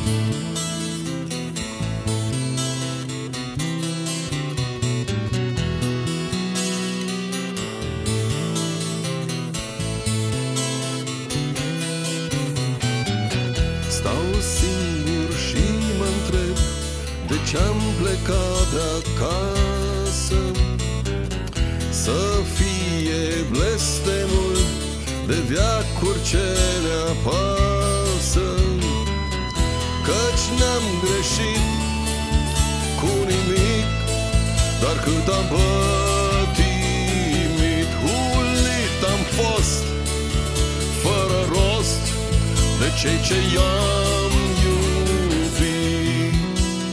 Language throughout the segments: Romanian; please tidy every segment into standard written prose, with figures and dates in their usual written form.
Stau singur și mă întreb de ce-am plecat de acasă. Să fie blestemul de veacuri ce ne apasă, căci n-am greșit cu nimic, dar cât am pătimit, hulit am fost fără rost de cei ce i-am iubit.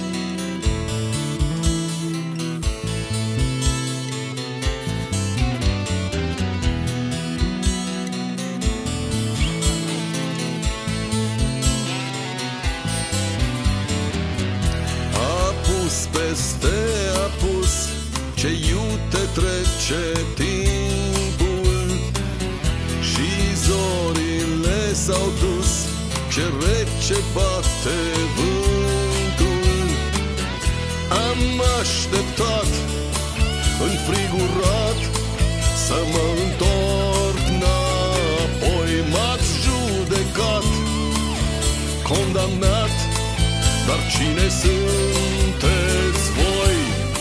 Apus peste apus, ce iute trece timpul și zorile s-au dus, ce rece bate vântul. Am așteptat înfrigurat să mă întorc înapoi. M-ați judecat, condamnat, dar cine sunteți voi?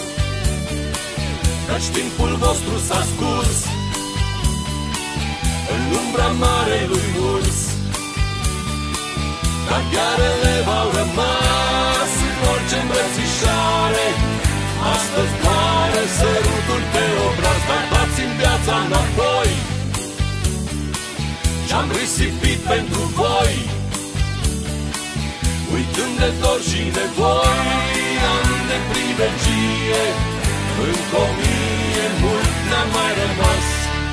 Căci timpul vostru s-a scurs în umbra marelui urs, dar ghearele v-au rămas în orice îmbrățișare. Astăzi doare sărutul pe obraz, dar dați-mi viața înapoi, ce-am risipit pentru voi. Uitând de dor și nevoi, am de pribegie, încă o mie mult n-a mai rămas.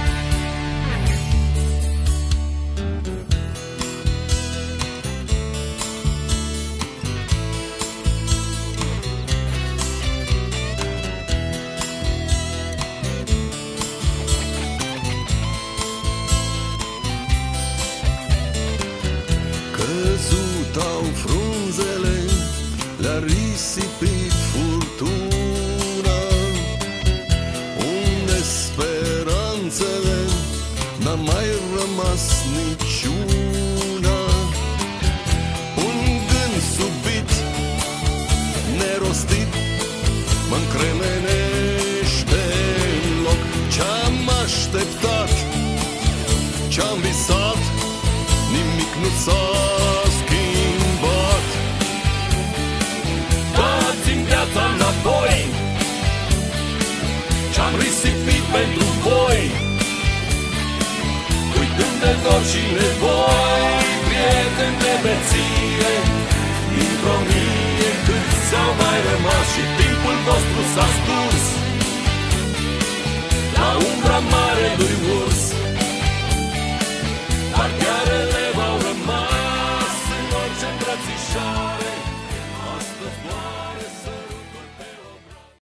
Căzut au frunzele, le-a risipit furtuna. Unde speranțele, n-a mai rămas niciuna. Un gând subit, nerostit, mă încremenește în loc. Ce-am așteptat, ce-am visat, nimic nu s-a schimbat. Dați-mi viața înapoi, ce-am risipit pentru voi. Uitând de dor și nevoi, prieteni de beție, dintr-o mie câți au mai rămas. Și timpul vostru s-a sturs la umbra marelui urs, dar ghearele v-au rămas în orice îmbrățișare.